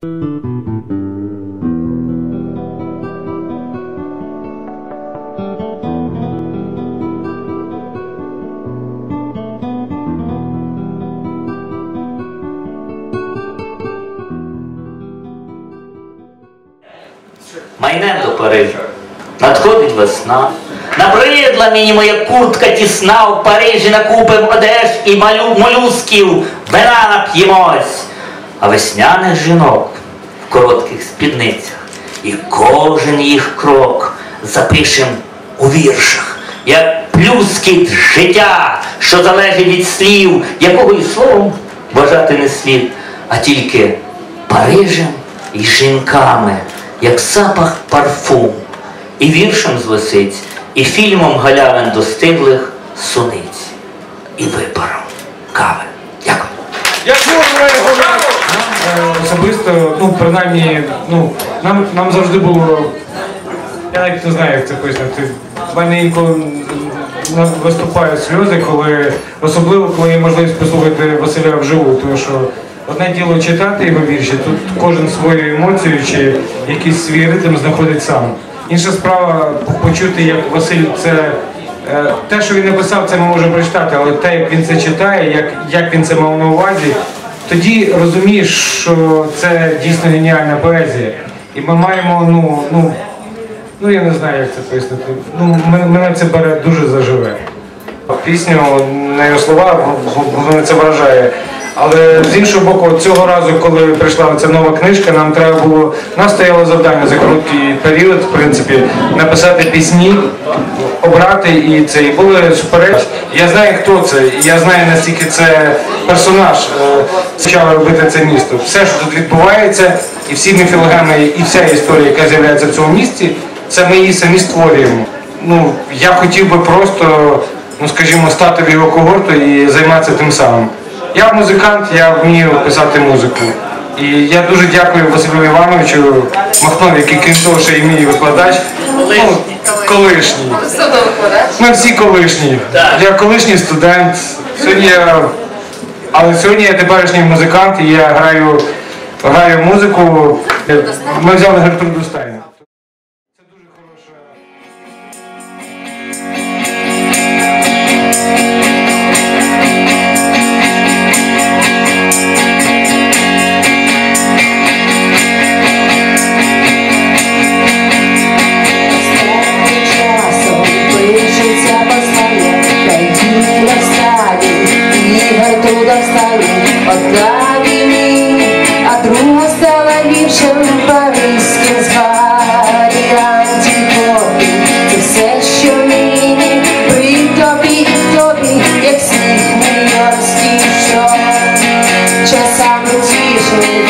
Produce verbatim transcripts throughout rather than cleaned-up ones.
Майнем до Парижа. Надходить весна. Набридла мені моя куртка тісна, в Парижі накупим одеж і малю, молюсків, вина нап'ємось. А весняних жінок в коротких спідницях і кожен їх крок запишем у віршах, як плюскіт життя, що залежить від слів, якого і словом вважати не слід, а тільки Парижем і жінками, як запах парфум, і віршем з лисиць, і фільмом галявин достиглих суниць, і випаром кави. Дякую. Дякую, нам особисто, ну, принаймні, ну, нам, нам завжди було, я навіть не знаю, як це пояснити, в мене інколи виступають сльози, коли, особливо, коли є можливість послухати Василя вживу, тому що одне діло читати його вірші, тут кожен свою емоцію чи якийсь свій ритм знаходить сам. Інша справа почути, як Василь це, те, що він написав, це ми можемо прочитати, але те, як він це читає, як, як він це мав на увазі, тоді розумієш, що це дійсно геніальна поезія. І ми маємо, ну, ну, ну я не знаю, як це пояснити, ну, мене це бере дуже заживе. Пісню, на його слова, мене це вражає. Але з іншого боку, цього разу, коли прийшла ця нова книжка, нам треба було, нас стояло завдання за короткий період, в принципі, написати пісні, обрати і це. І були суперечки. Я знаю, хто це, і я знаю, наскільки це персонаж почав робити це місто. Все, що тут відбувається, і всі міфологеми, і вся історія, яка з'являється в цьому місті, це ми її самі створюємо. Ну, я хотів би просто, ну, скажімо, стати в його когорту і займатися тим самим. Я музикант, я вмію писати музику. І я дуже дякую Василю Івановичу Махнову, який, крім того, що і мій викладач, ну, колишній. Ми всі колишні. Я колишній студент, сьогодні я, але сьогодні я теперішній музикант і я граю, граю музику. Ми взяли Гертруду Стайн. Одна війни, а друга стала віршем паризьким з варіантів тобі. Це все, що нині при тобі, тобі, як сніг нью-йоркський, що часами тішить.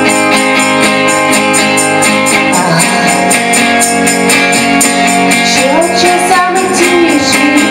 Що часами тішить.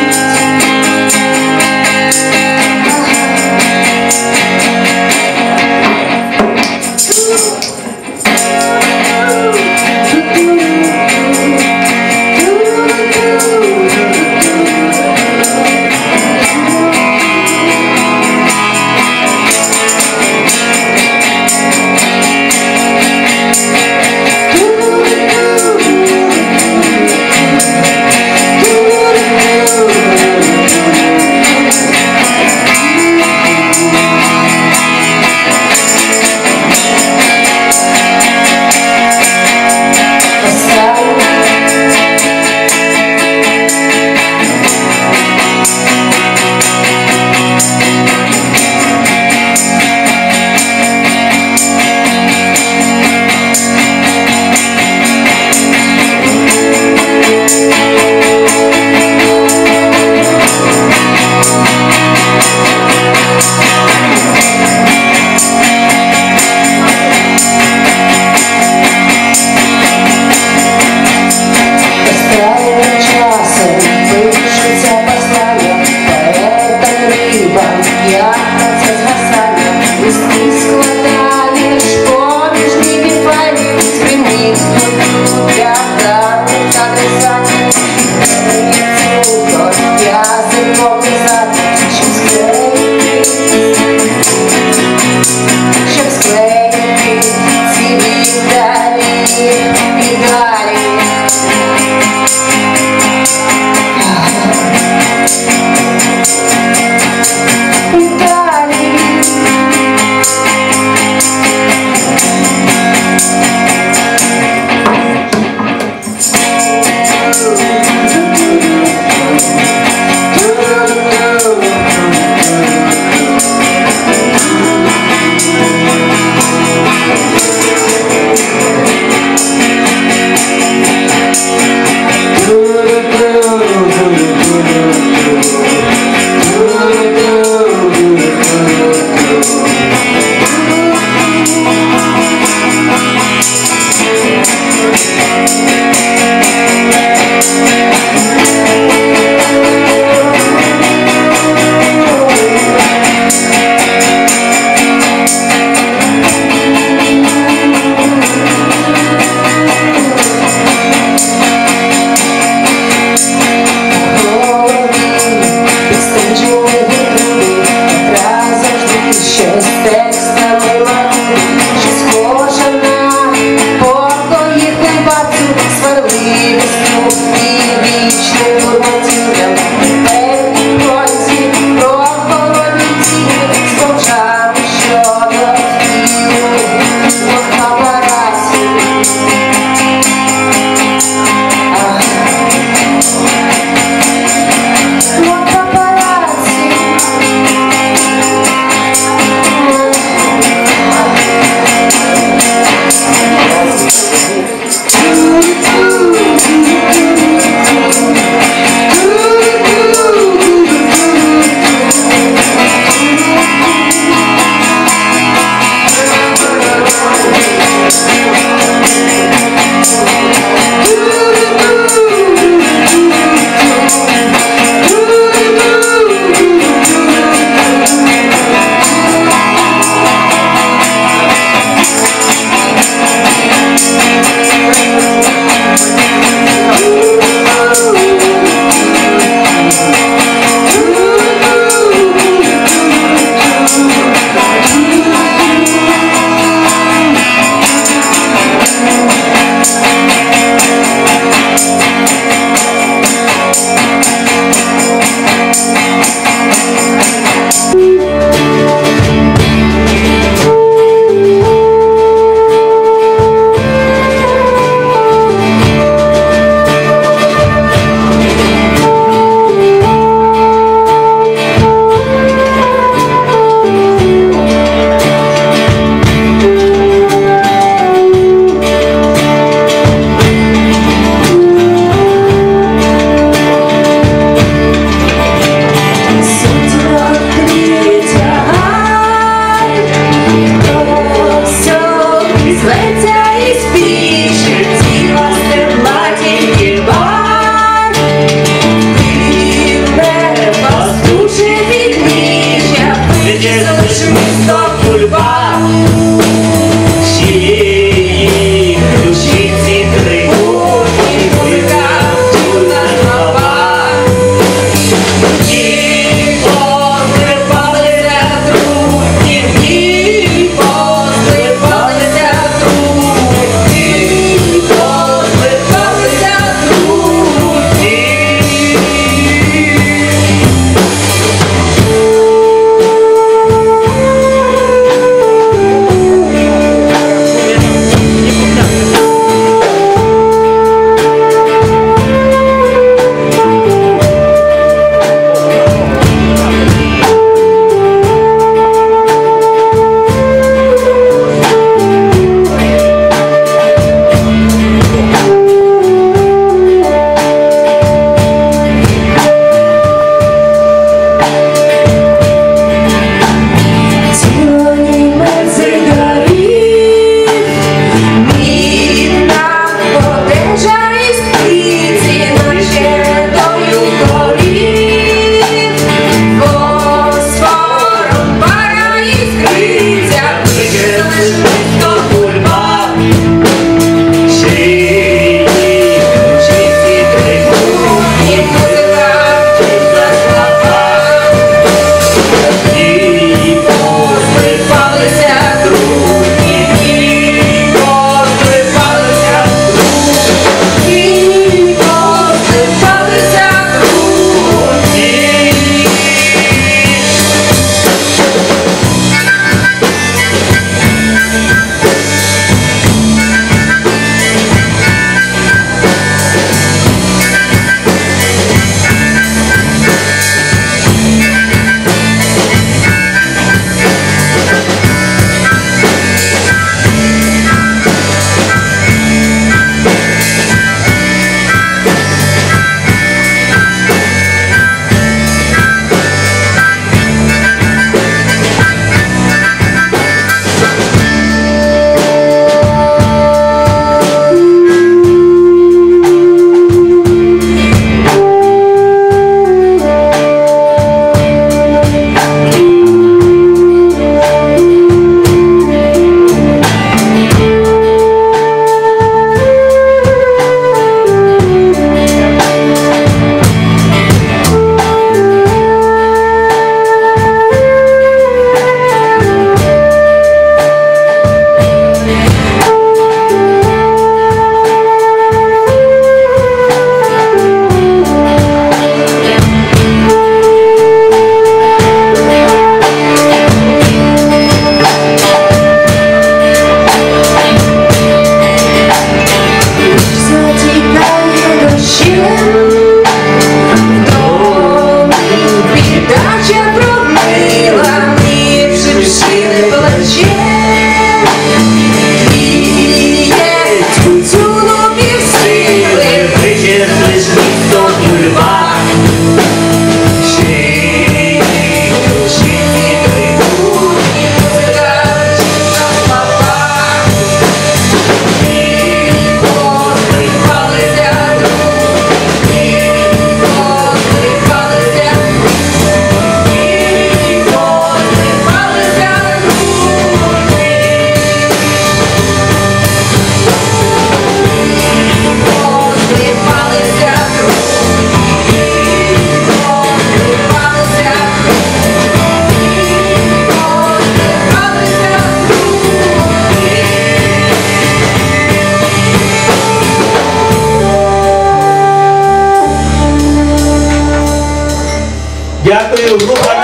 група